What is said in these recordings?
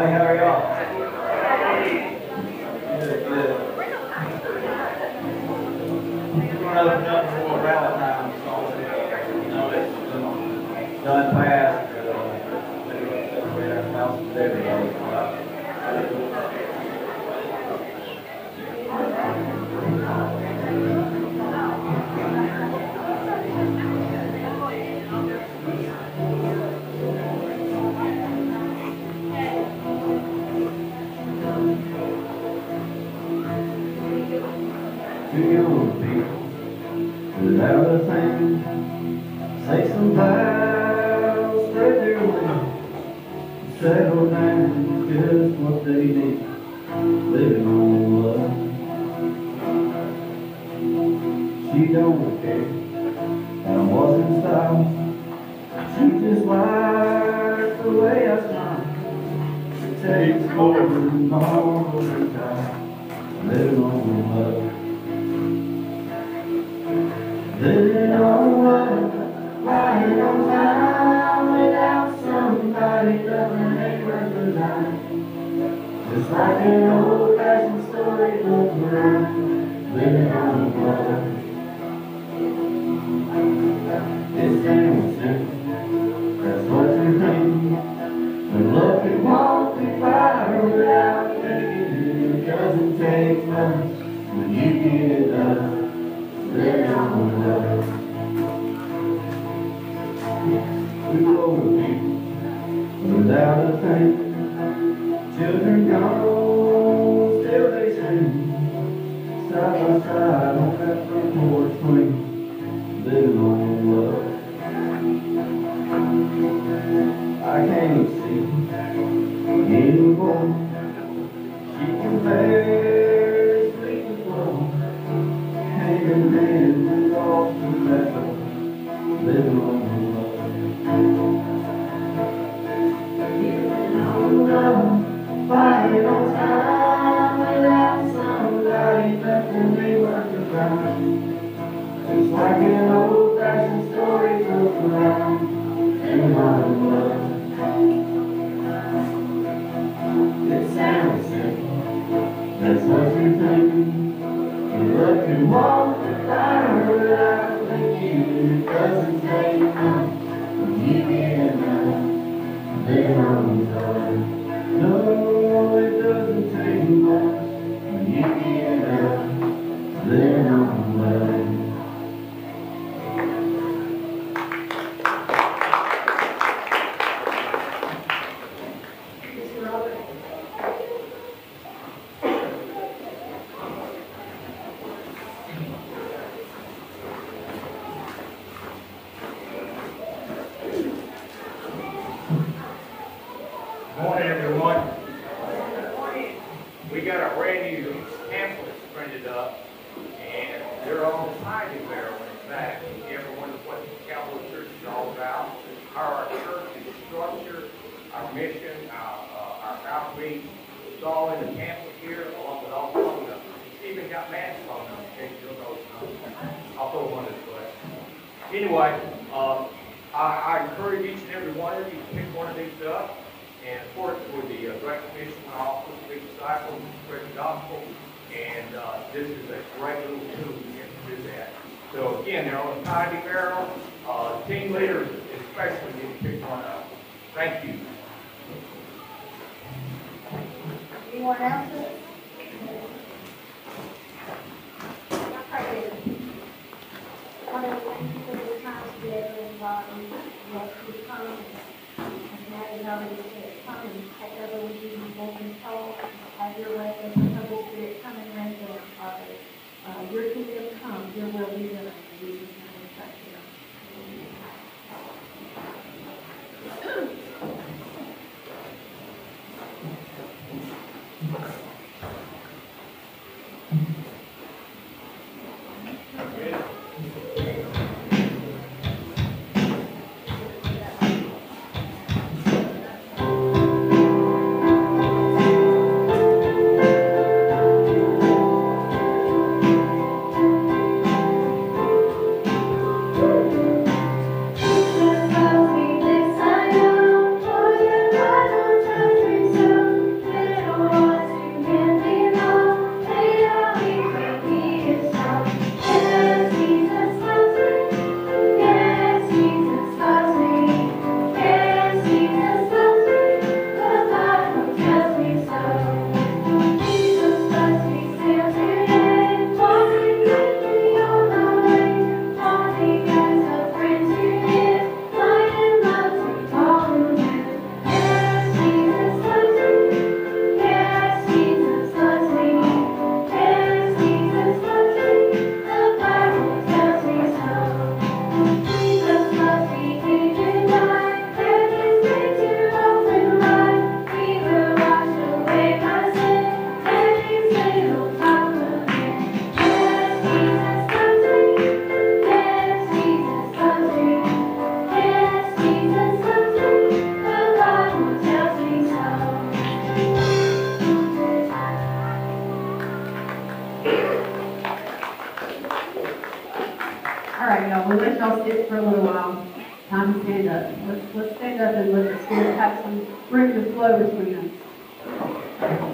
Honey, how are y'all? Good, good. We're going to open up for Valentine's song. You know, it's done past. Celebrate our house with everybody. To young people without a thing, say some vows, spread their wings, settle down, just what they need, living on love. She don't care, I wasn't style, she just likes the way I smile. It takes more than all the time, living on love. Living on love, lying on time, without somebody, nothing ain't worth a dime. Just like an old-fashioned storybook rhyme, living on love. It's innocent, that's what you think. When love can walk through fire without thinking, it doesn't take much when you get it done. Living on love. We old people without a thing, children gone, still they sing, side by side on that front porch swing, living on love. I can't see anymore, she can barely sleep alone. Hanging man is off the metal, living on love. Living on love, fighting on time, without somebody, nothing ain't worth a dime. Just like an old-fashioned story goes around, living on love. It sounds simple, that's what you think. Love can walk the fire without thinking, it doesn't take much when you get enough, living on love. No, it doesn't take much when you get enough, living on love. Good morning, everyone. We got our brand new pamphlets printed up, and they're all tiny barrel in fact. If you ever wonder what Cowboy Church is all about, how our church is structured, our mission, our outreach, it's all in the pamphlet here, along with all the phone numbers. It's even got Matt's phone number, in case you'll know his number. I'll throw one this way. Anyway, I encourage each and every one of you to pick one of these up. And of course, for the Great Commission, also big disciples, spread the gospel, and this is a great little tool to get to do that. So again, they're on a tiny barrel. Team leaders especially need to pick one up. Thank you. Anyone else? Father, thank you for this time to be able to invite you. Yes, we come. And now you already said, come and take over with you and walk and talk. Have your way as the Holy Spirit come and rain down, Father. Your kingdom come, your will be done. In Jesus' name we thank you. right, y'all, we'll let y'all sit for a little while. Time to stand up. Let's stand up and let the Spirit have some room to flow between us.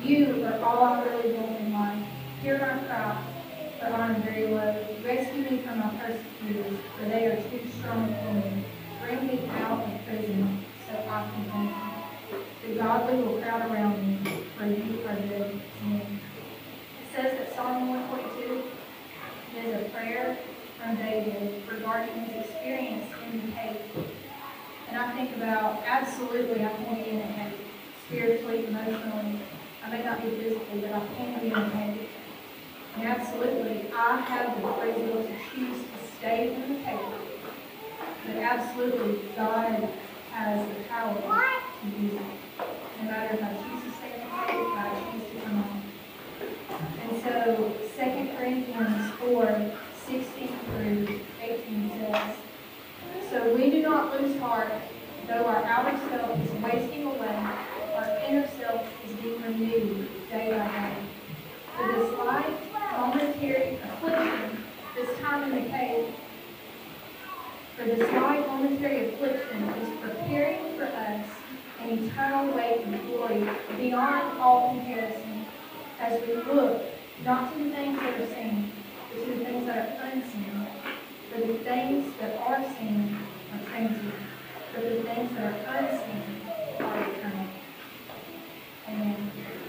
You are all I really want in life. Hear my cry, for I am very low. Rescue me from my persecutors, for they are too strong for me. Bring me out of prison, so I can thank you. The godly will crowd around me, for you are good to me. It says that Psalm 142 is a prayer from David regarding his experience in the cave. And I think about, absolutely, I can be in a cave, spiritually, emotionally. I may not be physically, but I can be in a cave. And absolutely, I have the free will to choose to stay in the cave. But absolutely, God has the power to use it. No matter if I choose to stay in the cave, if I choose to come out. And so, 2 Corinthians 4:16 through 18 says, so we do not lose heart, though our outer self is wasting away, our inner self is being renewed day by day. For this light, momentary affliction, this time in the cave, for this light, momentary affliction is preparing for us an eternal weight of glory beyond all comparison, as we look not to the things that are seen, but to the things that are unseen. For the things that are seen are transient, but the things that are unseen are eternal. Amen.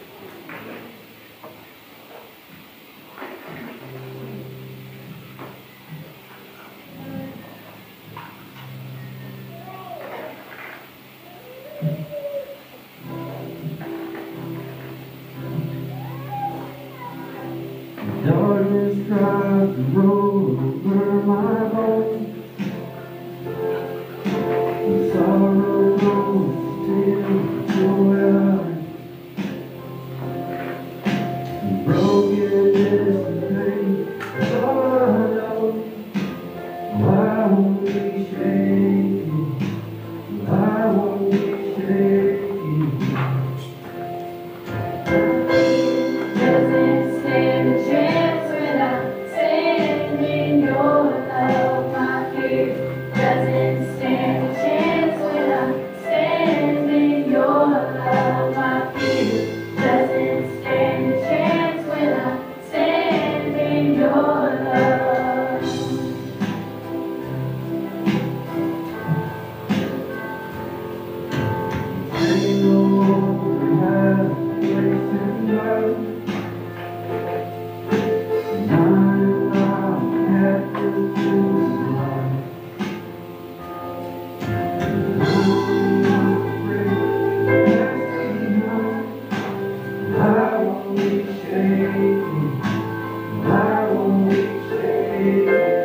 Darkness tries to roll over my bones. The sorrow grows still to the brokenness and pain is all I know. I won't be shaken. I won't be shaken. Doesn't stand a chance when I stand in your love. My fear doesn't stand a chance when I stand in your love. My fear doesn't stand a chance when I stand in your love. Ain't no longer have a place in love. And I'm captive to life. And I'm afraid that's behind. I won't be shaken. I won't be shaken.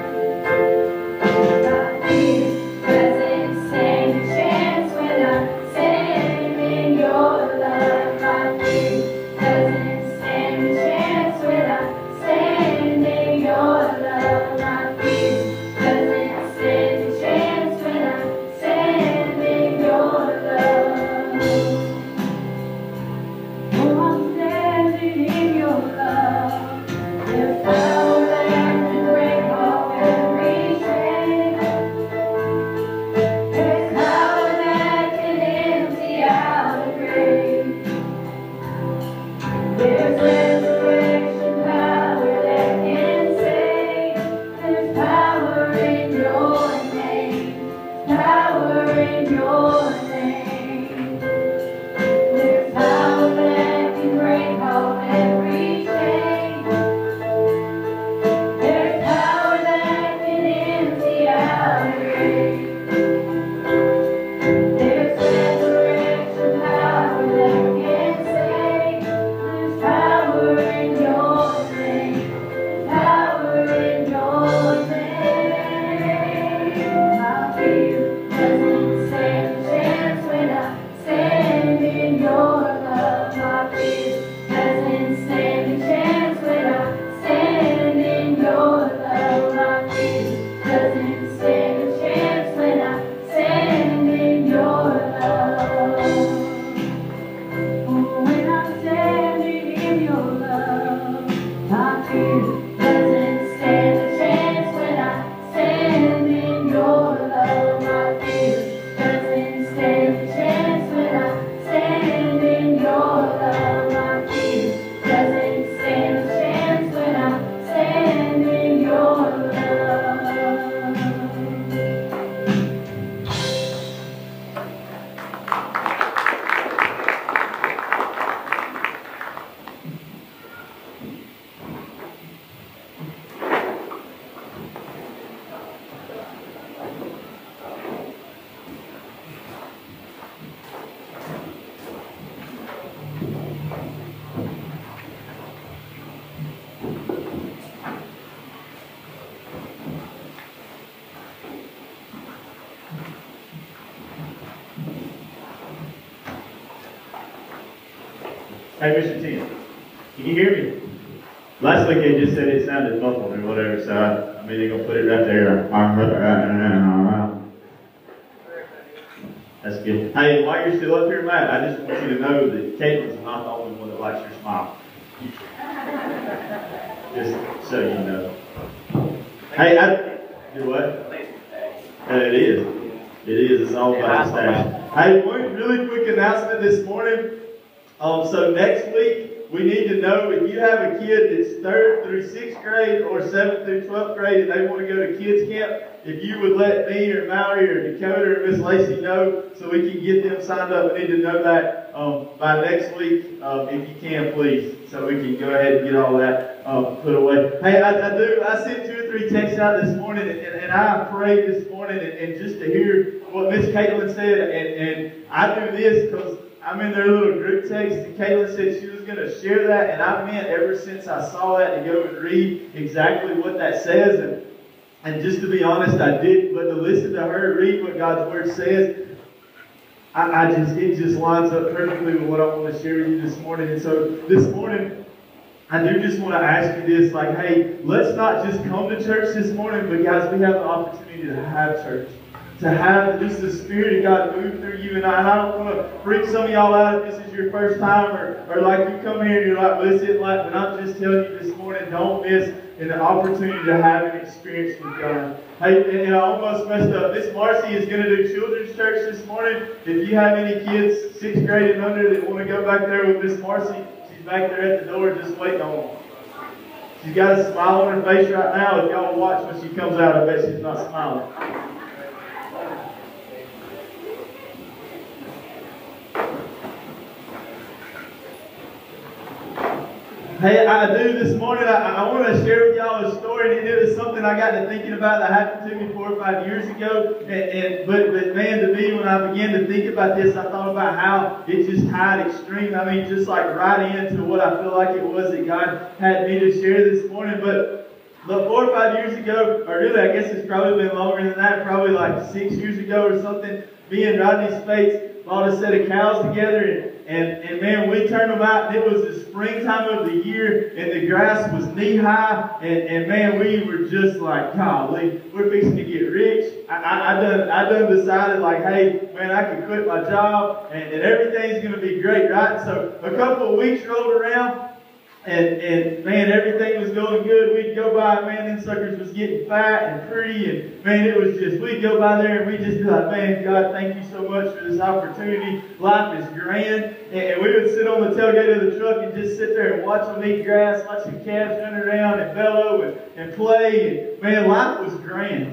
My fear doesn't stand a chance when I stand in your love. My fear doesn't stand a chance when I stand in your love. My fear doesn't stand a chance when I stand in your love. Oh, I'm standing in your Hey, Mr. Tim, can you hear me? Last week they just said it sounded muffled or whatever, so I mean they're gonna put it right there. That's good. Hey, while you're still up here, Matt, I just want you to know that Caitlin's not the only one that likes your smile. Just so you know. Hey, I do what? It is. It is. It's all about the staff. Hey, one really quick announcement this morning. So next week, we need to know if you have a kid that's 3rd through 6th grade or 7th through 12th grade and they want to go to kids camp, if you would let me or Mallory or Dakota or Miss Lacey know so we can get them signed up. We need to know that by next week, if you can, please, so we can go ahead and get all that put away. Hey, I sent 2 or 3 texts out this morning, and I prayed this morning, and just to hear what Miss Caitlin said, and I do this because I'm in their little group text, and Caitlin said she was going to share that, and I meant ever since I saw that to go and read exactly what that says, and just to be honest, I did, but to listen to her read what God's Word says, it just lines up perfectly with what I want to share with you this morning. And so this morning, I do just want to ask you this, like, hey, let's not just come to church this morning, but guys, we have the opportunity to have church. To have just the Spirit of God move through you. And I don't want to freak some of y'all out if this is your first time or like you come here and you're like, well, this isn't like, but I'm just telling you this morning, don't miss an opportunity to have an experience with God. Hey, and I almost messed up. Miss Marcy is going to do children's church this morning. If you have any kids 6th grade and under that want to go back there with Miss Marcy, she's back there at the door just waiting on them. She's got a smile on her face right now. If y'all watch when she comes out, I bet she's not smiling. Hey, I do this morning, I want to share with y'all a story, and it was something I got to thinking about that happened to me 4 or 5 years ago, but man, to me, when I began to think about this, I thought about how it just tied extreme, I mean, just like right into what I feel like it was that God had me to share this morning, but 4 or 5 years ago, or really, I guess it's probably been longer than that, probably like 6 years ago or something, me and Rodney Spates bought a set of cows together, and man, we turned them out, and it was the springtime of the year, and the grass was knee-high, and man, we were just like, golly, we're fixing to get rich. I done decided, like, hey, man, I can quit my job, and everything's going to be great, right? So a couple of weeks rolled around, and man, everything was going good. We'd go by, man, them suckers was getting fat and pretty, and man, it was just, we'd go by there and we'd just be like, man, God, thank you so much for this opportunity. Life is grand. And we would sit on the tailgate of the truck and just sit there and watch them eat grass, watch the calves run around and bellow and play. And man, life was grand.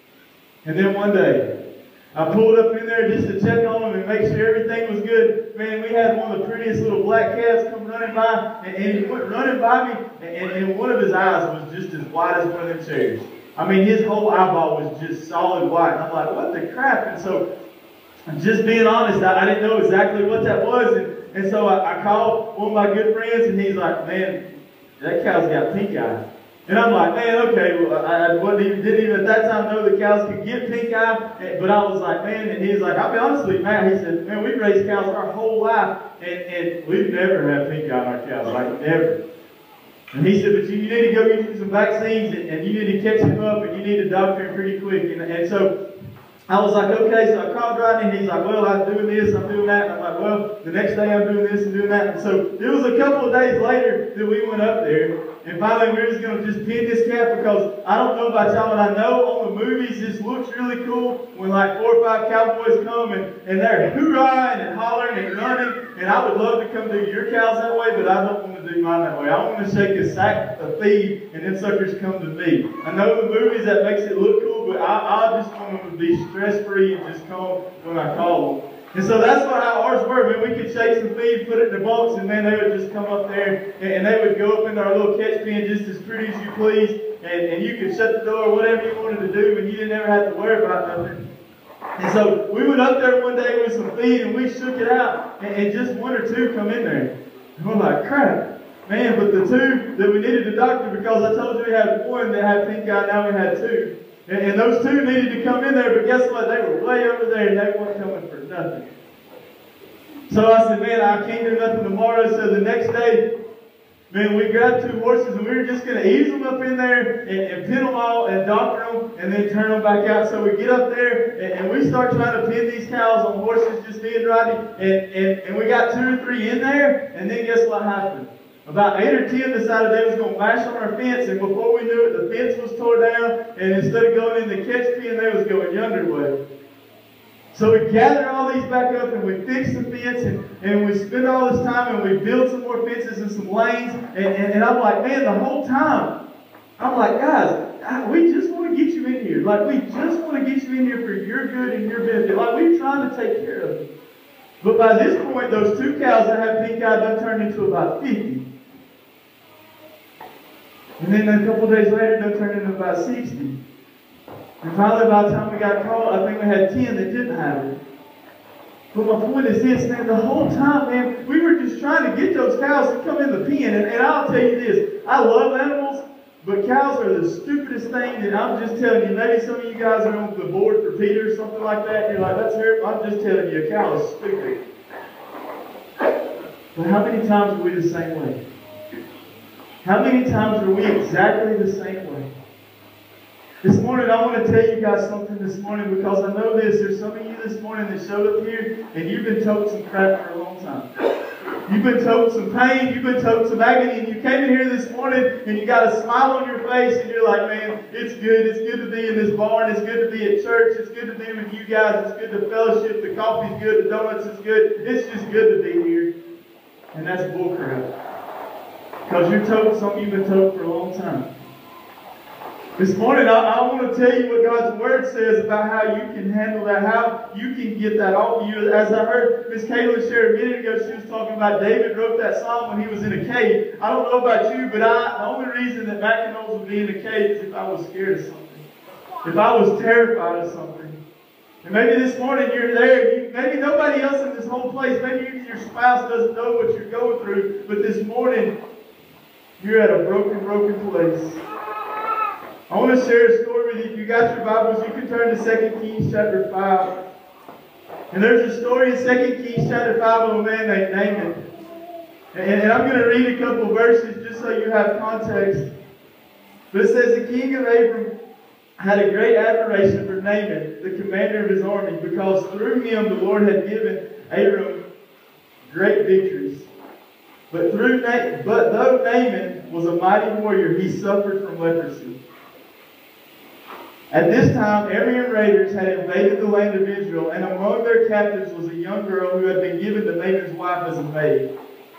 And then one day, I pulled up in there just to check on them and make sure everything was good. Man, we had one of the prettiest little black calves come running by, and he went running by me, and one of his eyes was just as white as one of them cherries. I mean, his whole eyeball was just solid white. And I'm like, what the crap? And so, just being honest, I didn't know exactly what that was, and so I called one of my good friends, and he's like, man, that cow's got pink eye. And I'm like, man, okay, well, I didn't even at that time know the cows could get pink eye, but I was like, man, and he's like, I'll be honest with you, Matt, he said, man, we've raised cows our whole life, and we've never had pink eye on our cows, like never. And he said, but you need to go get you some vaccines, and you need to catch him up, and you need to doctor him pretty quick. And so I was like, okay, so I called Rodney, and he's like, well, I'm doing this, I'm doing that. And I'm like, well, the next day I'm doing this and doing that. And so it was a couple of days later that we went up there. And finally, we were just going to just pin this calf because I don't know about y'all, but I know on the movies this looks really cool when like 4 or 5 cowboys come and they're hoorahing and hollering and running. And I would love to come do your cows that way, but I don't want to do mine that way. I want to shake a sack of feed and then suckers come to me. I know the movies that makes it look cool, but I just want them to be stress-free and just come when I call them. And so that's how ours were. Man, we could shake some feed, put it in the bunks, and man, they would just come up there, and they would go up into our little catch pen just as pretty as you please, and you could shut the door, whatever you wanted to do, and you didn't ever have to worry about nothing. And so we went up there one day with some feed, and we shook it out, and just 1 or 2 come in there. And we're like, crap. Man, but the 2 that we needed to doctor, because I told you we had 1 that had pink eye, now we had 2. And those 2 needed to come in there, but guess what? They were way over there, and they weren't coming for nothing. So I said, man, I can't do nothing tomorrow. So the next day, man, we grabbed 2 horses and we were just going to ease them up in there and pin them all and doctor them and then turn them back out. So we get up there and we start trying to pin these cows on horses, just me and Rodney. And we got 2 or 3 in there. And then guess what happened? About 8 or 10 decided they was going to mash on our fence. And before we knew it, the fence was tore down. And instead of going in the catch pen, they was going yonder way. So we gathered all these back up and we fixed the fence and we spent all this time and we built some more fences and some lanes. And I'm like, man, the whole time, I'm like, guys, we just want to get you in here. Like, we just want to get you in here for your good and your benefit. Like, we're trying to take care of you. But by this point, those 2 cows that had pink eye done turned into about 50. And then a couple days later, they turned into about 60. And finally, by the time we got called, I think we had 10 that didn't have it. But my point is this, man, the whole time, man, we were just trying to get those cows to come in the pen. And I'll tell you this, I love animals, but cows are the stupidest thing. And I'm just telling you, maybe some of you guys are on the board for Peter or something like that. And you're like, that's terrible. I'm just telling you, a cow is stupid. But how many times are we the same way? How many times are we exactly the same way? This morning, I want to tell you guys something this morning because I know this. There's some of you this morning that showed up here and you've been told some crap for a long time. You've been told some pain. You've been told some agony. And you came in here this morning and you got a smile on your face and you're like, man, it's good. It's good to be in this barn. It's good to be at church. It's good to be with you guys. It's good to fellowship. The coffee's good. The donuts is good. It's just good to be here. And that's bullcrap. Because you're told something you've been told for a long time. This morning, I want to tell you what God's Word says about how you can handle that, how you can get that off of you. As I heard Miss Kayla share a minute ago, she was talking about David wrote that psalm when he was in a cave. I don't know about you, but the only reason that Mac Knowles would be in a cave is if I was scared of something. If I was terrified of something. And maybe this morning you're there, maybe nobody else in this whole place, maybe even your spouse doesn't know what you're going through, but this morning, you're at a broken place. I want to share a story with you. If you got your Bibles, you can turn to 2 Kings chapter 5. And there's a story in 2 Kings chapter 5 of a man named Naaman. And I'm going to read a couple of verses just so you have context. But it says, the king of Abram had a great admiration for Naaman, the commander of his army, because through him the Lord had given Abram great victories. But though Naaman was a mighty warrior, he suffered from leprosy. At this time, Aramean raiders had invaded the land of Israel, and among their captives was a young girl who had been given to Naaman's wife as a maid.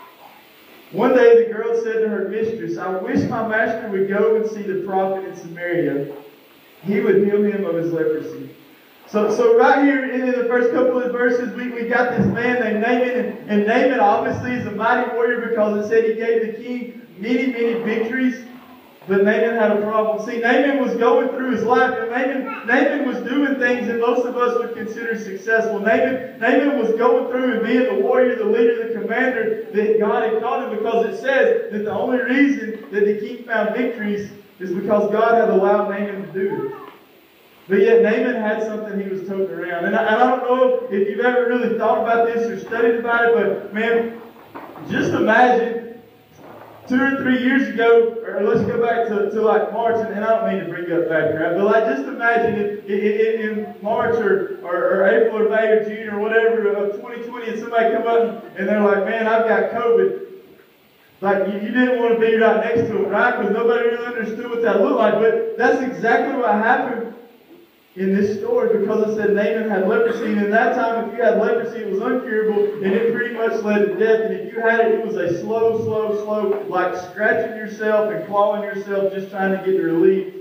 One day the girl said to her mistress, I wish my master would go and see the prophet in Samaria. He would heal him of his leprosy. So right here in the first couple of verses, we got this man named Naaman, and Naaman obviously is a mighty warrior because it said he gave the king many, many victories. But Naaman had a problem. See, Naaman was going through his life, and Naaman was doing things that most of us would consider successful. Naaman was going through and being the warrior, the leader, the commander that God had called him, because it says that the only reason that the king found victories is because God had allowed Naaman to do it. But yet Naaman had something he was toting around. And I don't know if you've ever really thought about this or studied about it, but man, just imagine 2 or 3 years ago, or let's go back to like March, and I don't mean to bring up back crap, but like just imagine if in March or April or May or June or whatever of 2020, and somebody come up and they're like, man, I've got COVID. Like, you didn't want to be right next to them, right? Because nobody really understood what that looked like. But that's exactly what happened in this story, because it said Naaman had leprosy. And in that time, if you had leprosy, it was uncurable, and it pretty much led to death. And if you had it, it was a slow, like scratching yourself and clawing yourself, just trying to get relief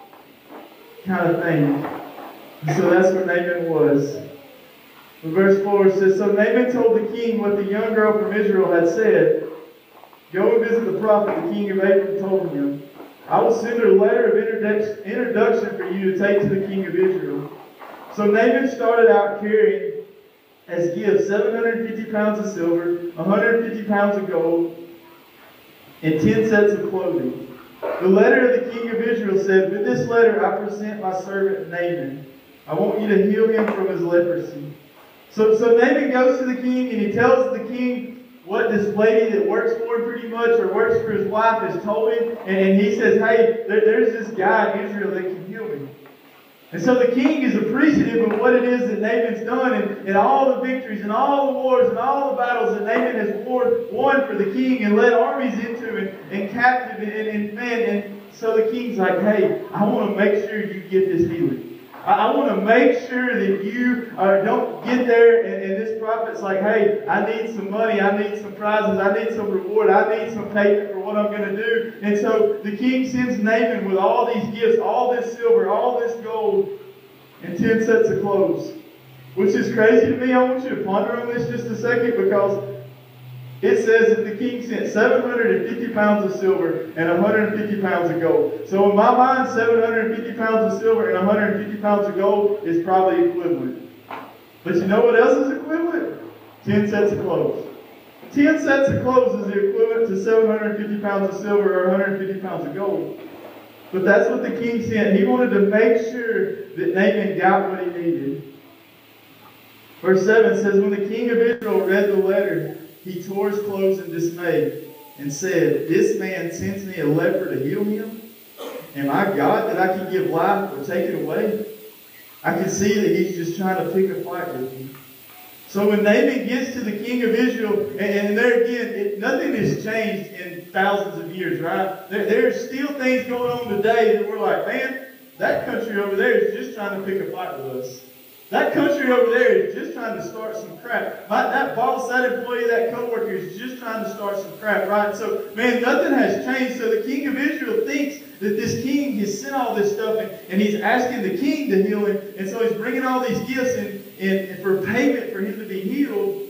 kind of thing. And so that's what Naaman was. In verse 4 says, so Naaman told the king what the young girl from Israel had said. Go and visit the prophet, the king of Abram told him. I will send a letter of introduction for you to take to the king of Israel. So Naaman started out carrying as gifts 750 pounds of silver, 150 pounds of gold, and 10 sets of clothing. The letter of the king of Israel said, with this letter I present my servant Naaman. I want you to heal him from his leprosy. So Naaman goes to the king and he tells the king what this lady that works for him pretty much, or works for his wife, has told him. And he says, hey, there's this guy in Israel that can heal me. And so the king is appreciative of what it is that Naaman's done, and all the victories and all the wars and all the battles that Naaman has won for the king and led armies into and captive. And so the king's like, hey, I want to make sure you get this healing. I want to make sure that you don't get there and this prophet's like, hey, I need some money, I need some prizes, I need some reward, I need some payment for what I'm going to do. And so the king sends Naaman with all these gifts, all this silver, all this gold, and 10 sets of clothes. Which is crazy to me. I want you to ponder on this just a second, because it says that the king sent 750 pounds of silver and 150 pounds of gold. So in my mind, 750 pounds of silver and 150 pounds of gold is probably equivalent. But you know what else is equivalent? 10 sets of clothes. 10 sets of clothes is the equivalent to 750 pounds of silver or 150 pounds of gold. But that's what the king sent. He wanted to make sure that Naaman got what he needed. Verse 7 says, when the king of Israel read the letter, he tore his clothes in dismay and said, this man sends me a leper to heal him? Am I God that I can give life or take it away? I can see that he's just trying to pick a fight with me. So when Naaman gets to the king of Israel, and there again, nothing has changed in thousands of years, right? There's still things going on today that we're like, man, that country over there is just trying to pick a fight with us. That country over there is just trying to start some crap. That boss, that employee, that coworker is just trying to start some crap, right? So, man, nothing has changed. So the king of Israel thinks that this king has sent all this stuff, and he's asking the king to heal him. And so he's bringing all these gifts in for payment for him to be healed.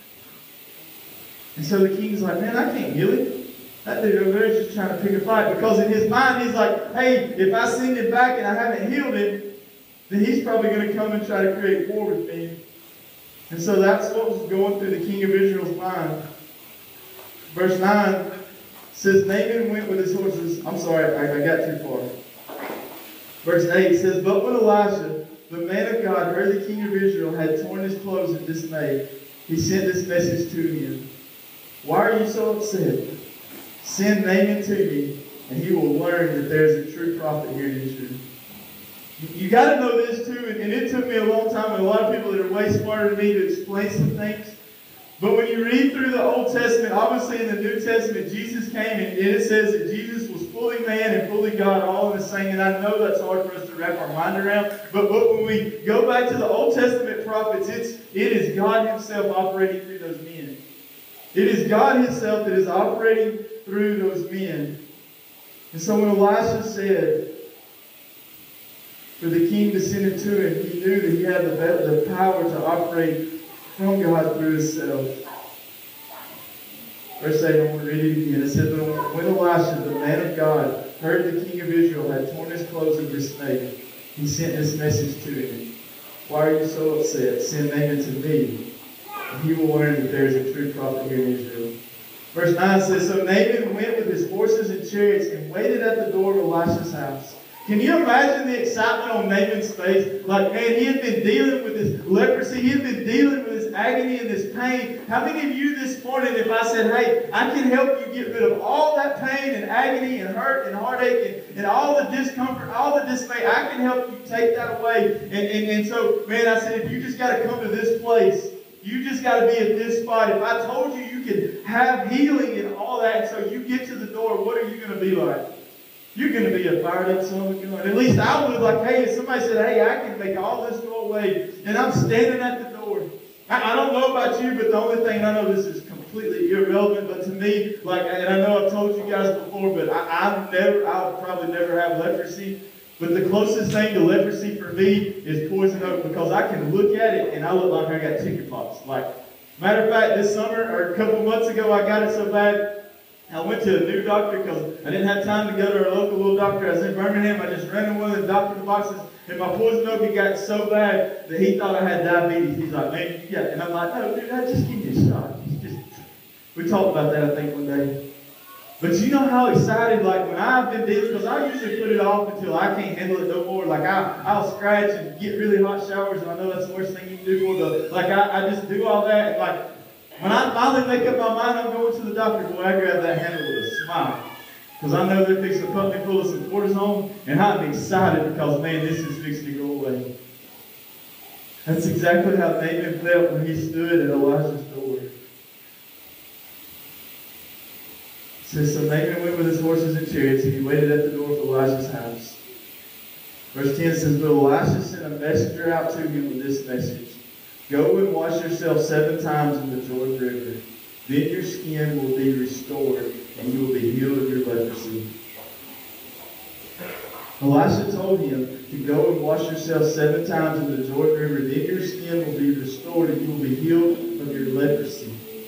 And so the king's like, man, I can't heal him. That dude over there is just trying to pick a fight. Because in his mind, he's like, hey, if I send him back and I haven't healed him, then he's probably going to come and try to create war with me. And so that's what was going through the king of Israel's mind. Verse 9 says, Naaman went with his horses. I'm sorry, I got too far. Verse 8 says, but when Elisha, the man of God, heard the king of Israel had torn his clothes in dismay, he sent this message to him. Why are you so upset? Send Naaman to me, and he will learn that there is a true prophet here in Israel. You got to know this too, and it took me a long time, and a lot of people that are way smarter than me to explain some things. But when you read through the Old Testament, obviously in the New Testament, Jesus came, and it says that Jesus was fully man and fully God all in the same. And I know that's hard for us to wrap our mind around. But when we go back to the Old Testament prophets, it is God himself operating through those men. It is God himself that is operating through those men. And so when Elisha said for the king to send it to him, he knew that he had the power to operate from God through himself. Verse 8, I want to read it again. It says, when Elisha, the man of God, heard the king of Israel had torn his clothes in dismay, he sent this message to him. Why are you so upset? Send Naaman to me, and he will learn that there is a true prophet here in Israel. Verse 9 says, so Naaman went with his horses and chariots and waited at the door of Elisha's house. Can you imagine the excitement on Naaman's face? Like, man, he had been dealing with this leprosy. He had been dealing with this agony and this pain. How many of you this morning, if I said, hey, I can help you get rid of all that pain and agony and hurt and heartache and all the discomfort, all the dismay, I can help you take that away. And so, man, I said, if you just got to come to this place, you just got to be at this spot. If I told you you could have healing and all that, so you get to the door, what are you going to be like? You're going to be a fired up son of a gun. At least I would, like, hey, if somebody said, hey, I can make all this go away, and I'm standing at the door. I don't know about you, but the only thing, I know this is completely irrelevant, but to me, like, and I know I've told you guys before, but I'll probably never have leprosy. But the closest thing to leprosy for me is poison oak, because I can look at it and I look like I got chickenpox. Like, matter of fact, this summer, or a couple months ago, I got it so bad, I went to a new doctor because I didn't have time to go to our local little doctor. I was in Birmingham. I just ran to one of the doctor's boxes, and my poison oak had gotten so bad that he thought I had diabetes. He's like, man, yeah. And I'm like, no, dude, just give me a shot. We talked about that, I think, one day. But you know how excited, like when I've been dealing, because I usually put it off until I can't handle it no more. Like I'll scratch and get really hot showers, and I know that's the worst thing you can do for the, like I just do all that. And like when I finally make up my mind I'm going to the doctor, boy, I grab that handle with a smile. Because I know they're fixing to put me full of some cortisone, and I'm excited because, man, this is fixing to go away. That's exactly how Naaman felt when he stood at Elijah's door. It says, so Naaman went with his horses and chariots, and he waited at the door of Elijah's house. Verse 10 says, but Elisha sent a messenger out to him with this message. Go and wash yourself 7 times in the Jordan River. Then your skin will be restored, and you will be healed of your leprosy. Elisha told him to go and wash yourself 7 times in the Jordan River. Then your skin will be restored, and you will be healed of your leprosy.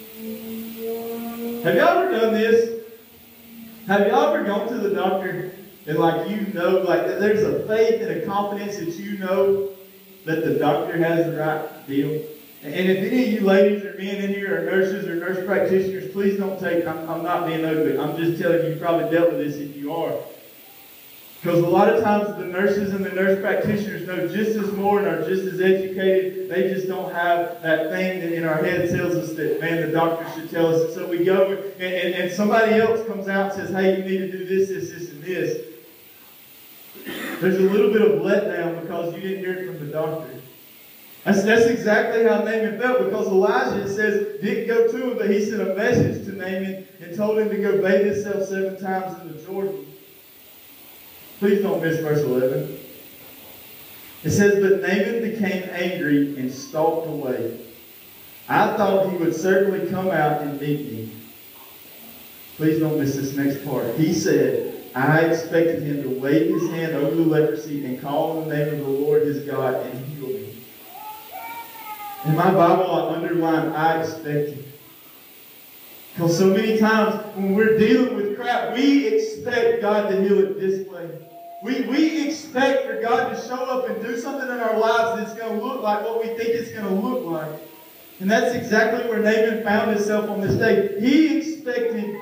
Have y'all ever done this? Have y'all ever gone to the doctor and like you know, like there's a faith and a confidence that you know that the doctor has the right deal? And if any of you ladies or men in here are nurses or nurse practitioners, please don't take, I'm not being ugly. I'm just telling you, you've probably dealt with this if you are. Because a lot of times the nurses and the nurse practitioners know just as more and are just as educated. They just don't have that thing that in our head tells us that, man, the doctor should tell us. And so we go and somebody else comes out and says, hey, you need to do this, this, this, and this. There's a little bit of letdown because you didn't hear it from the doctor. That's exactly how Naaman felt, because Elijah, it says, didn't go to him, but he sent a message to Naaman and told him to go bathe himself 7 times in the Jordan. Please don't miss verse 11. It says, but Naaman became angry and stalked away. I thought he would certainly come out and meet me. Please don't miss this next part. He said, I expected him to wave his hand over the leprosy and call on the name of the Lord his God and heal me. In my Bible, I underline, I expected. Because so many times when we're dealing with crap, we expect God to heal it this way. We expect for God to show up and do something in our lives that's going to look like what we think it's going to look like. And that's exactly where Naaman found himself on this day. He expected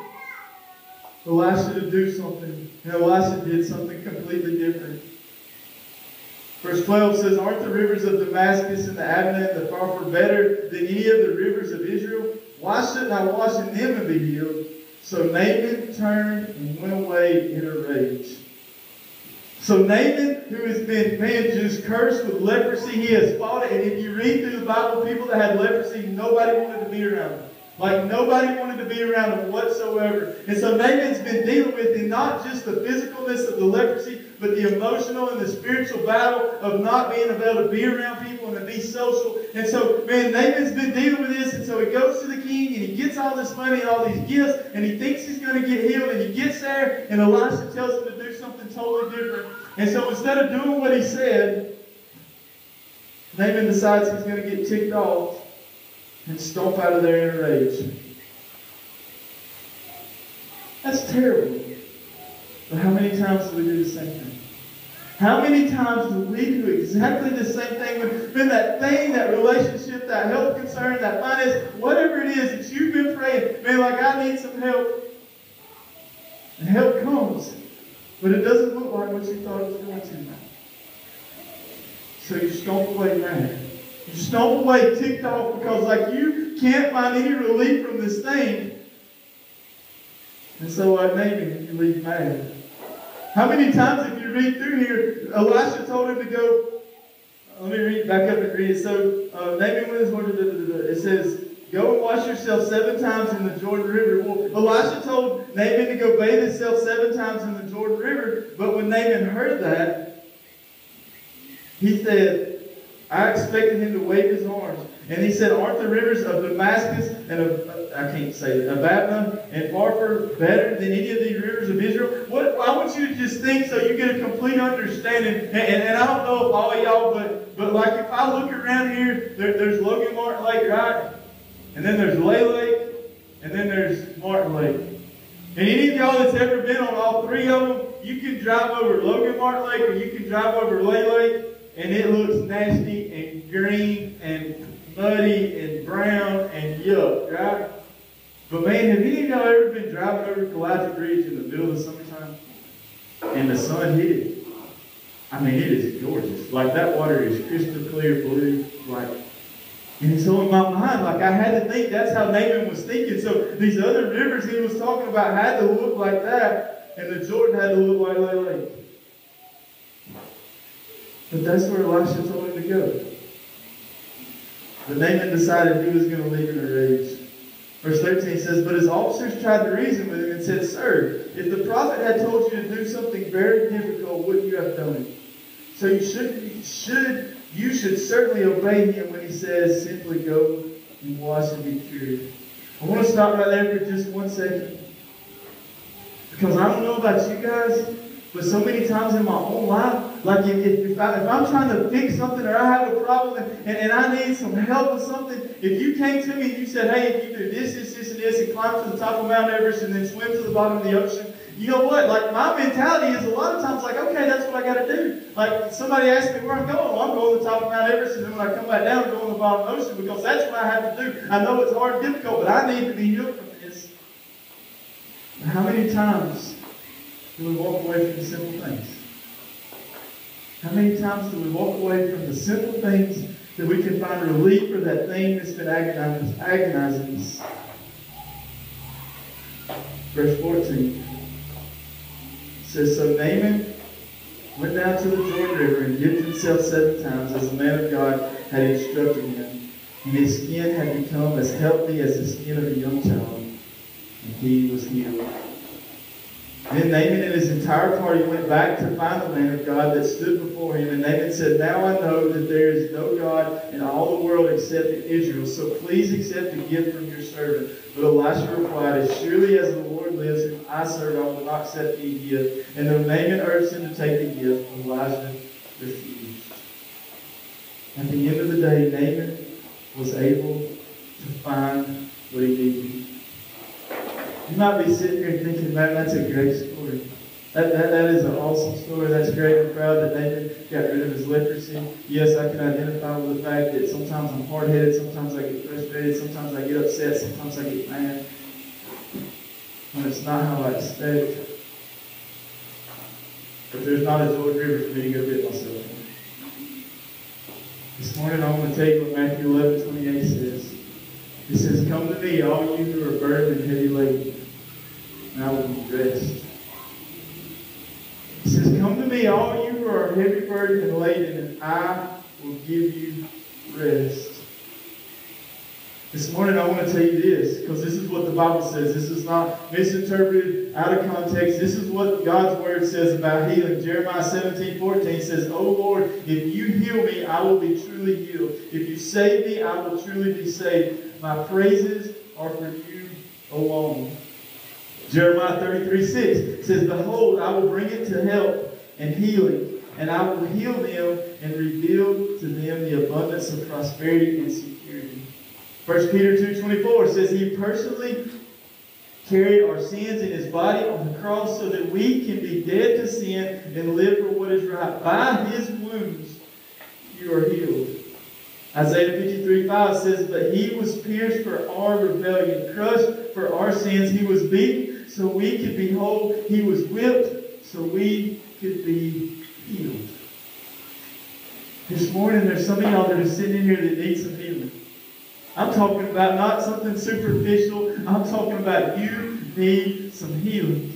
Elisha to do something, and Elisha did something completely different. Verse 12 says, aren't the rivers of Damascus and the Abana and the Pharpar better than any of the rivers of Israel? Why shouldn't I wash in them and be healed? So Naaman turned and went away in a rage. So Naaman, who has been, man, just cursed with leprosy, he has fought it. And if you read through the Bible, people that had leprosy, nobody wanted to be around them. Like nobody wanted to be around them whatsoever. And so Naaman's been dealing with not just the physicalness of the leprosy, but the emotional and the spiritual battle of not being able to be around people and to be social. And so, man, Naaman's been dealing with this. And so he goes to the king and he gets all this money and all these gifts. And he thinks he's going to get healed. And he gets there and Elisha tells him to do something totally different. And so instead of doing what he said, Naaman decides he's going to get ticked off and stomp out of there in a rage. That's terrible. But how many times do we do the same thing? How many times do we do exactly the same thing with that thing, that relationship, that health concern, that finance, whatever it is that you've been praying, man, like I need some help. And help comes, but it doesn't look like what you thought it was going to. So you stomp away mad. You stomp away ticked off because like you can't find any relief from this thing. And so like Naaman, you leave mad. How many times, if you read through here, Elisha told him to go. Let me read back up and read it. So Naaman went his word. It says, go and wash yourself 7 times in the Jordan River. Well, Elisha told Naaman to go bathe himself 7 times in the Jordan River. But when Naaman heard that, he said, I expected him to wave his arms. And he said, aren't the rivers of Damascus and of Abana and Pharpar better than any of these rivers of Israel? I want you to just think so you get a complete understanding. And I don't know if all of y'all, but like if I look around here, there's Logan Martin Lake, right? And then there's Lay Lake, and then there's Martin Lake. And any of y'all that's ever been on all 3 of them, you can drive over Logan Martin Lake or you can drive over Lay Lake, and it looks nasty and green and muddy and brown and yuck, right? But man, have any of y'all ever been driving over Goliath Bridge in the middle of the summertime? And the sun hit it? I mean, it is gorgeous. Like, that water is crystal clear blue. Like, and so in my mind, like, I had to think that's how Naaman was thinking. So these other rivers he was talking about had to look like that, and the Jordan had to look like that lake. But that's where Elisha told him to go. But Naaman decided he was going to leave in a rage. Verse 13 says, but his officers tried to reason with him and said, Sir, if the prophet had told you to do something very difficult, wouldn't you have done it? So you should certainly obey him when he says, simply go and wash and be cured. I want to stop right there for just 1 second. Because I don't know about you guys, but so many times in my own life, like if I'm trying to fix something or I have a problem and I need some help with something, if you came to me and you said, hey, if you do this, and this, and climb to the top of Mount Everest and then swim to the bottom of the ocean, you know what? Like, my mentality is a lot of times like, okay, that's what I got to do. Like, somebody asks me where I'm going. Well, I'm going to the top of Mount Everest, and then when I come back down, I'm going to the bottom of the ocean because that's what I have to do. I know it's hard and difficult, but I need to be healed from this. And how many times do we walk away from the simple things? How many times do we walk away from the simple things that we can find relief for that thing that's been agonizing us? Verse 14 says, So Naaman went down to the Jordan River and dipped himself 7 times as the man of God had instructed him. And his skin had become as healthy as the skin of a young child. And he was healed. Then Naaman and his entire party went back to find the man of God that stood before him. And Naaman said, Now I know that there is no God in all the world except in Israel. So please accept a gift from your servant. But Elisha replied, As surely as the Lord lives, whom I serve, I will not accept any gift. And though Naaman urged him to take the gift, Elisha refused. At the end of the day, Naaman was able to find what he needed. You might be sitting here thinking, man, that's a great story. That is an awesome story. That's great. I'm proud that Naaman got rid of his leprosy. Yes, I can identify with the fact that sometimes I'm hard-headed, sometimes I get frustrated, sometimes I get upset, sometimes I get mad. When it's not how I expect. But there's not a Jordan River for me to go get myself in. This morning I want to tell you what Matthew 11:28 says. It says, Come to me, all you who are burdened and heavy laden, and I will give you rest. It says, Come to me, all you who are heavy burdened and laden, and I will give you rest. This morning I want to tell you this, because this is what the Bible says. This is not misinterpreted, out of context. This is what God's Word says about healing. Jeremiah 17:14 says, O Lord, if you heal me, I will be truly healed. If you save me, I will truly be saved. My praises are for you alone. Jeremiah 33:6 says, Behold, I will bring it to help and healing, and I will heal them and reveal to them the abundance of prosperity and security. 1 Peter 2:24 says, He personally carried our sins in His body on the cross so that we can be dead to sin and live for what is right. By His wounds you are healed. Isaiah 53:5 says, But He was pierced for our rebellion, crushed for our sins. He was beaten so we could be whole. He was whipped so we could be healed. This morning there's some of y'all that are sitting in here that need some healing. I'm talking about not something superficial. I'm talking about you need some healing.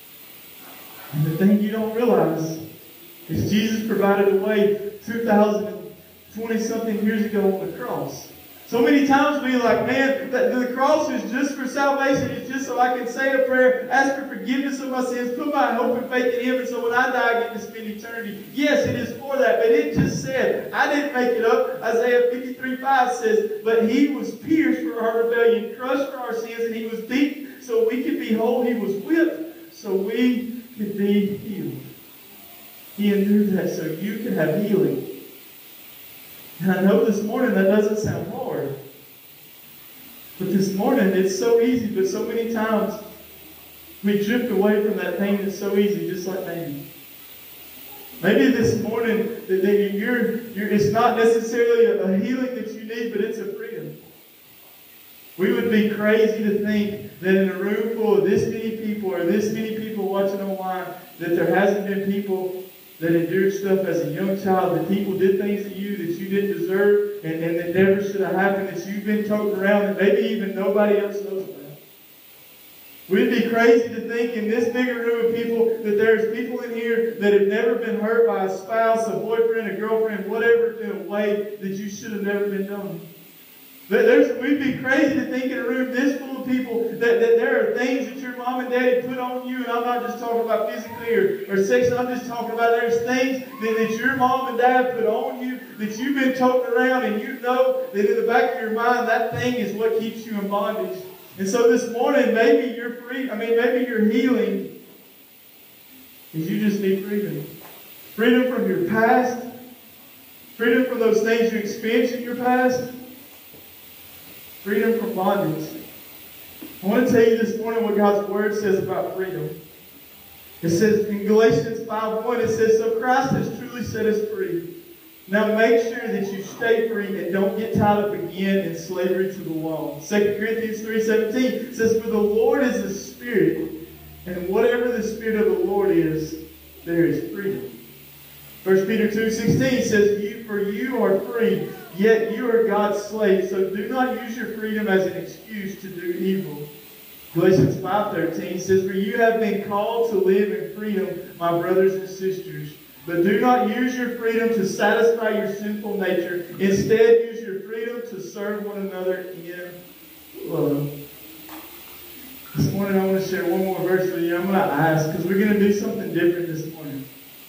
And the thing you don't realize is Jesus provided a way 2,020-something years ago on the cross. So many times we like, man, the cross is just for salvation. It's just so I can say a prayer, ask for forgiveness of my sins, put my hope and faith in Him, and so when I die, I get to spend eternity. Yes, it is for that, but it just said, I didn't make it up. Isaiah 53:5 says, But He was pierced for our rebellion, crushed for our sins, and He was beaten so we could be whole. He was whipped so we could be healed. He endured that so you can have healing. And I know this morning that doesn't sound hard. But this morning it's so easy, but so many times we drift away from that thing that's so easy, just like Naaman. Maybe this morning it's not necessarily a healing that you need, but it's a freedom. We would be crazy to think that in a room full of this many people or this many people watching online, that there hasn't been people that endured stuff as a young child, that people did things to you that you didn't deserve and that never should have happened, that you've been toting around that maybe even nobody else knows about. We'd be crazy to think in this bigger room of people that there's people in here that have never been hurt by a spouse, a boyfriend, a girlfriend, whatever, in a way that you should have never been done. We'd be crazy to think in a room this full of people that there are things that your mom and daddy put on you, and I'm not just talking about physically or sexually, I'm just talking about there's things that your mom and dad put on you that you've been toting around, and you know that in the back of your mind that thing is what keeps you in bondage. And so this morning, maybe you're free, maybe your healing is you just need freedom. Freedom from your past, freedom from those things you experienced in your past, freedom from bondage. I want to tell you this morning what God's Word says about freedom. It says in Galatians 5:1, it says, so Christ has truly set us free. Now make sure that you stay free and don't get tied up again in slavery to the law. 2 Corinthians 3:17 says, for the Lord is the Spirit, and whatever the Spirit of the Lord is, there is freedom. 1 Peter 2:16 says, for you are free, yet you are God's slave, so do not use your freedom as an excuse to do evil. Galatians 5:13 says, for you have been called to live in freedom, my brothers and sisters. But do not use your freedom to satisfy your sinful nature. Instead, use your freedom to serve one another in love. This morning I want to share one more verse with you. I'm going to ask, because we're going to do something different this morning.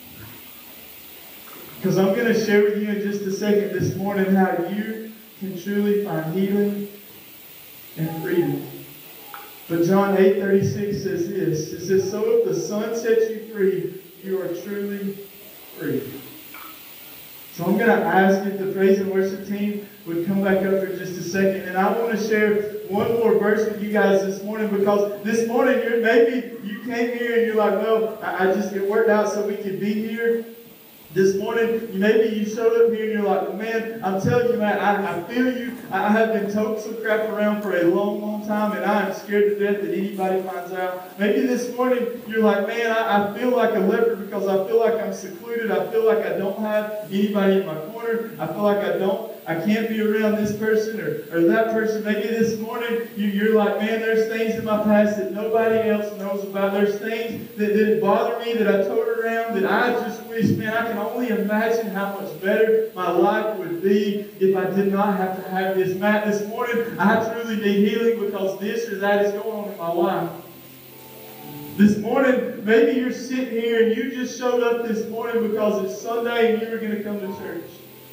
Because I'm going to share with you in just a second this morning how you can truly find healing and freedom. But John 8:36 says this. It says, so if the Son sets you free, you are truly free. So I'm going to ask if the praise and worship team would come back up for just a second. And I want to share one more verse with you guys this morning, because this morning maybe you came here and you're like, well, it worked out so we could be here. This morning, maybe you showed up here and you're like, man, I'm telling you, man, I feel you. I have been toting some crap around for a long, long time, and I am scared to death that anybody finds out. Maybe this morning, you're like, man, I feel like a leper because I feel like I'm secluded. I feel like I don't have anybody in my corner. I feel like I can't be around this person or that person. Maybe this morning, you're like, man, there's things in my past that nobody else knows about. There's things that bother me that I toted around that I just wish, man, I can only imagine how much better my life would be if I did not have to have this. Matt, this morning, I truly need healing because this or that is going on in my life. This morning, maybe you're sitting here and you just showed up this morning because it's Sunday and you were going to come to church.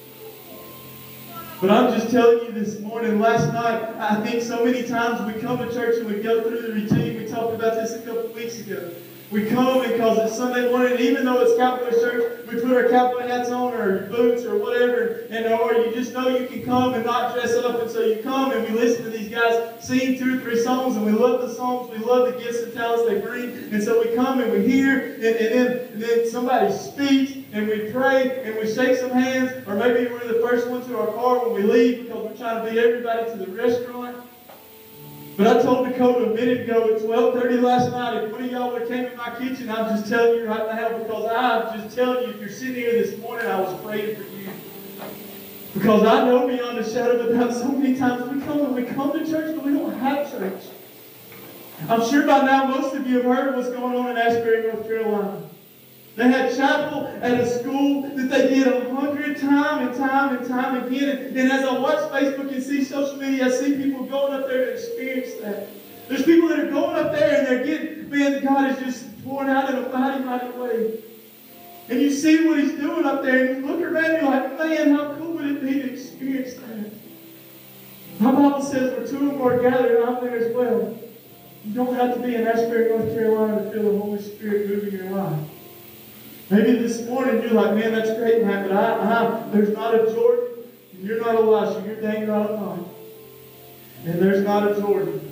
But I'm just telling you this morning, last night, I think so many times we come to church and we go through the routine. We talked about this a couple of weeks ago. We come because it's Sunday morning, and even though it's Cowboy Church, we put our cowboy hats on or boots or whatever, or you just know you can come and not dress up, and so you come and we listen to these guys sing 2 or 3 songs, and we love the songs, we love the gifts and talents they bring, and so we come and we hear, and then somebody speaks, and we pray, and we shake some hands, or maybe we're the first one to our car when we leave because we're trying to beat everybody to the restaurant. But I told Dakota a minute ago at 12:30 last night, if one of y'all would have came in my kitchen, I'm just telling you right now, because I'm just telling you, if you're sitting here this morning, I was praying for you. Because I know beyond a shadow of a doubt, so many times we come to church, but we don't have church. I'm sure by now most of you have heard what's going on in Ashbury, North Carolina. They had chapel at a school that they did 100 time again. And as I watch Facebook and see social media, I see people going up there to experience that. There's people that are going up there and they're getting, man, God is just pouring out in a mighty, mighty way. And you see what He's doing up there, and you look around and you're like, man, how cool would it be to experience that? My Bible says where 2 or more gathered, I'm there as well. You don't have to be in Ashbury, North Carolina to feel the Holy Spirit moving your life. Maybe this morning you're like, man, that's great, Matt, but there's not a Jordan, and you're not Elisha, you're dang right not. And there's not a Jordan.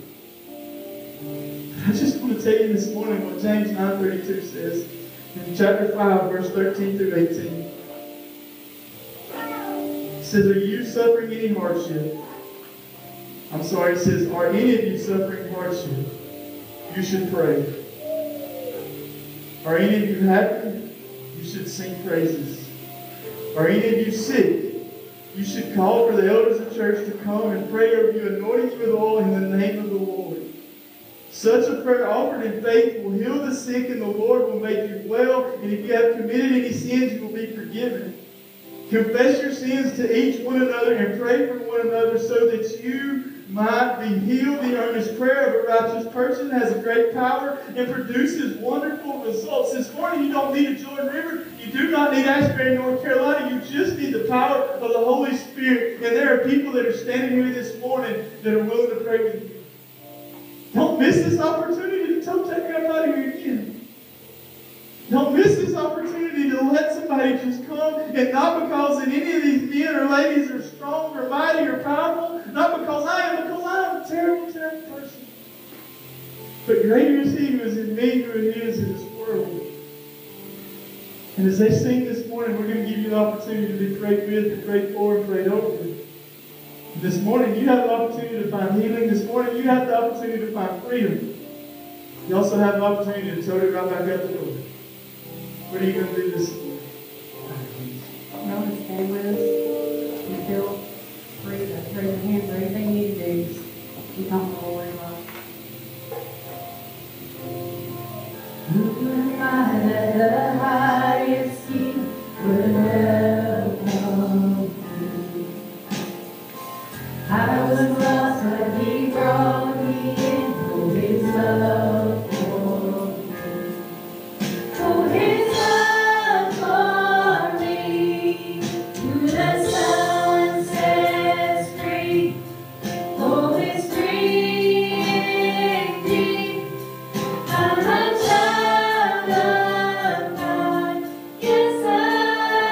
I just want to tell you this morning what James 9:32 says in chapter 5, verse 13 through 18. It says, are you suffering any hardship? I'm sorry, it says, are any of you suffering hardship? You should pray. Are any of you happy? You should sing praises. Are any of you sick? You should call for the elders of church to come and pray over you, anointing you with oil in the name of the Lord. Such a prayer offered in faith will heal the sick, and the Lord will make you well. And if you have committed any sins, you will be forgiven. Confess your sins to each one another and pray for one another so that you might be healed. The earnest prayer of a righteous person has a great power and produces wonderful results. This morning, you don't need a Jordan River. You do not need Ashbury, North Carolina. You just need the power of the Holy Spirit. And there are people that are standing here this morning that are willing to pray with you. Don't miss this opportunity to tell take out of here again. Don't miss this opportunity to let somebody just come, and not because that any of these men or ladies are strong or mighty or powerful, not because I am a terrible, terrible person. But greater is He who is in me who is in this world. And as they sing this morning, we're going to give you the opportunity to be prayed with, and prayed for, and prayed over. This morning, you have the opportunity to find healing. This morning, you have the opportunity to find freedom. You also have the opportunity to tote it right back out the door. What are you going to do this morning? I'm going to stay with us and feel free to raise your hands or anything you need to do. Just keep on the Lord in love. Who am I that the highest King would welcome me? I was lost, but He brought me in for His love for me. For His love for me, who the Son sets free, oh, is free indeed. I'm a child of God, yes I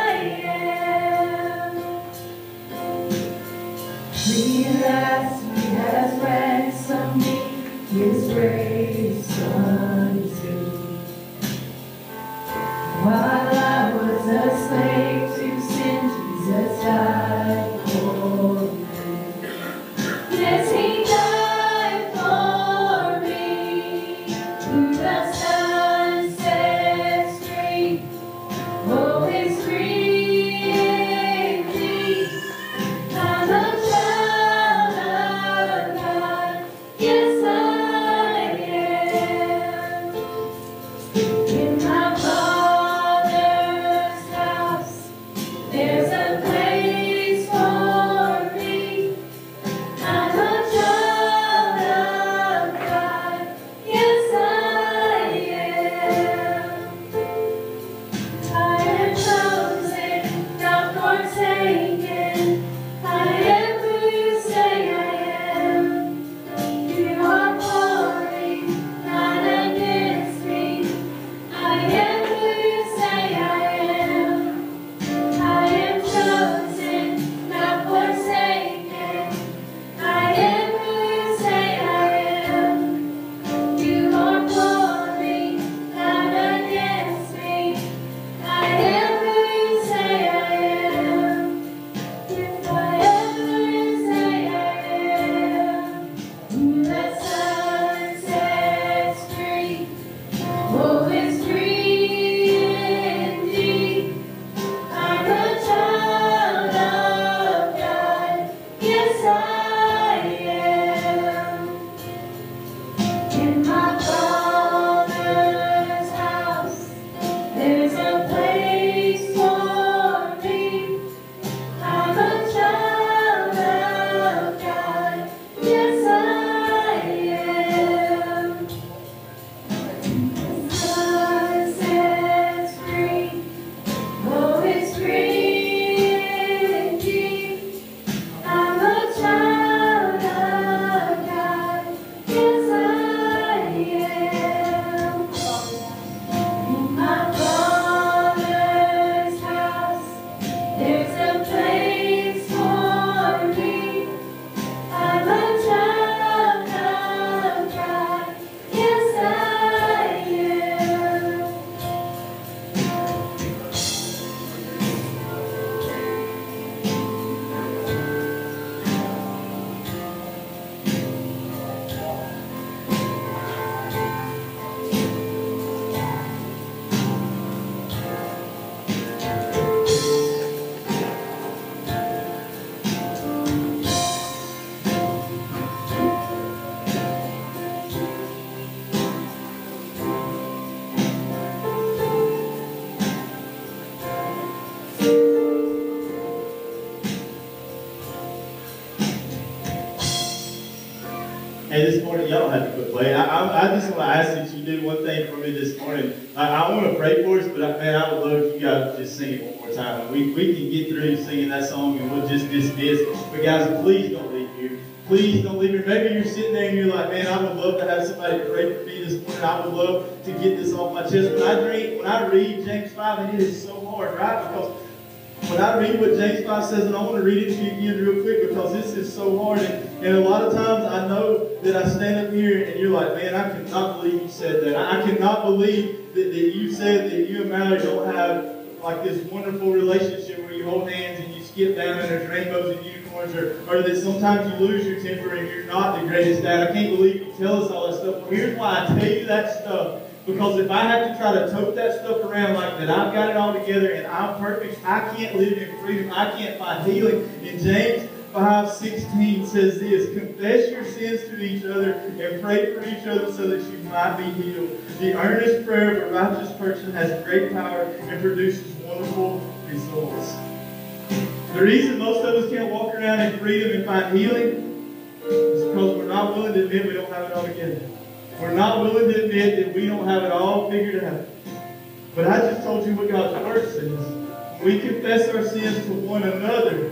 Hey, this morning, y'all don't have to quit playing. I just want to ask that you do one thing for me this morning. I want to pray for us, but man, I would love if you guys just sing it one more time. And we can get through singing that song and we'll just dismiss. But guys, please don't leave here. Please don't leave here. Maybe you're sitting there and you're like, man, I would love to have somebody pray for me this morning. I would love to get this off my chest. When I read James 5, and it is so hard, right? Because when I read what James 5 says, and I want to read it to you again real quick because this is so hard. And a lot of times I know that I stand up here and you're like, man, I cannot believe you said that. I cannot believe that you said that you and Mallory don't have like this wonderful relationship where you hold hands and you skip down and there's rainbows and unicorns, or that sometimes you lose your temper and you're not the greatest dad. I can't believe you tell us all that stuff. Well, here's why I tell you that stuff. Because if I have to try to tote that stuff around like that I've got it all together and I'm perfect, I can't live in freedom. I can't find healing. And James 5:16 says this: confess your sins to each other and pray for each other so that you might be healed. The earnest prayer of a righteous person has great power and produces wonderful results. The reason most of us can't walk around in freedom and find healing is because we're not willing to admit we don't have it all together. We're not willing to admit that we don't have it all figured out. But I just told you what God's Word says. We confess our sins to one another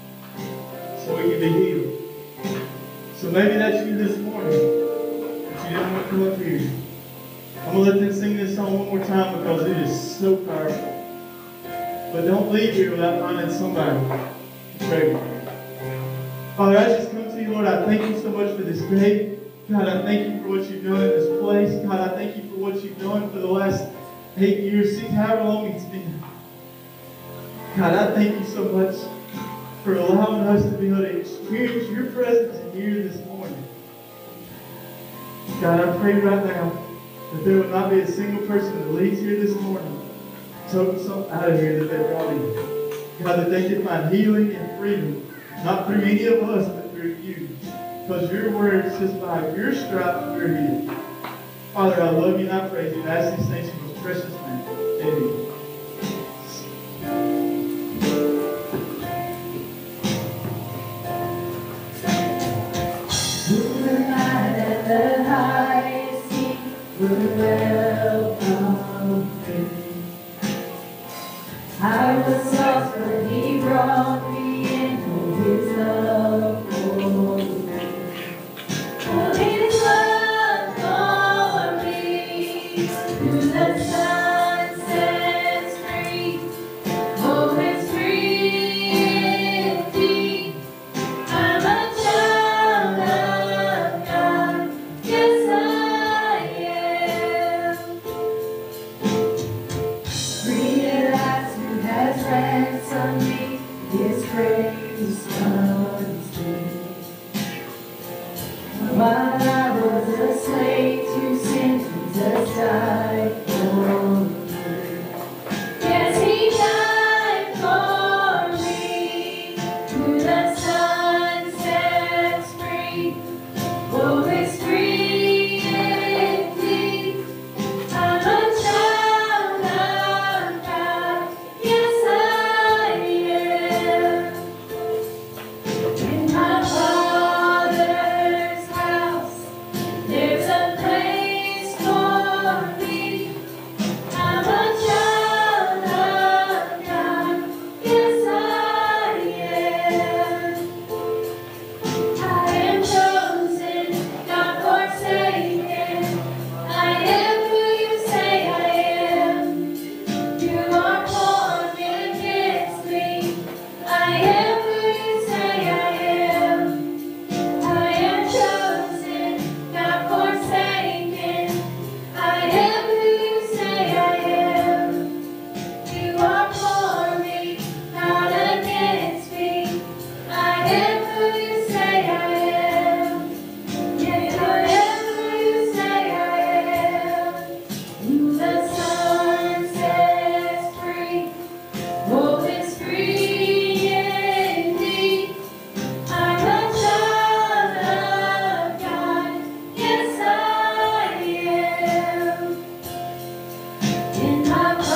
so we can be healed. So maybe that's you this morning, but you didn't want to come up here. I'm going to let them sing this song one more time because it is so powerful. But don't leave here without finding somebody to pray with you. Father, I just come to you, Lord. I thank you so much for this day. God, I thank you for what you've done in this place. God, I thank you for what you've done for the last 8 years, 6, however long it's been. God, I thank you so much for allowing us to be able to experience your presence here this morning. God, I pray right now that there will not be a single person that leaves here this morning toting something out of here that they brought in. God, that they can find healing and freedom, not through any of us, but through you. Because your word says by your stripes we're healed. Father, I love you and I praise you and I ask these things in your precious name. Amen. The highest seat will welcome me. I was lost, but he brought me into his love for me. For his love for me, who the sun sets free. Oh, it's free indeed. I'm a child of God. Yes, I am. Free at last, who has ransomed me. His praise comes to me. While I was a slave to sin, Jesus died for me. Yes, he died for me. Who the sun sets free. Oh, it's free indeed. I'm a child of God. Yes, I am. In my Father's house, there's a place for me. I'm a child of God. Yes, I am. I am chosen, not forsaken. I am who you say I am. You are born against me. I am who you say I am. I am chosen, not forsaken. I am who you say I am. You are for me, not against me. I am who you say I am. Yes, I am who you say I am. Who the sun sets free. Oh, it's free indeed. I'm a child of God. Yes, I am. In my